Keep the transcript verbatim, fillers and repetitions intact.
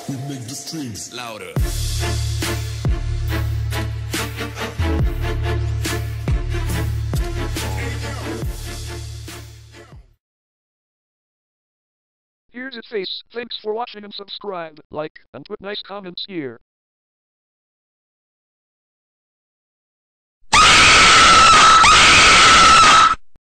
We make the streams louder. Here's his face. Thanks for watching and subscribe, like, and put nice comments here.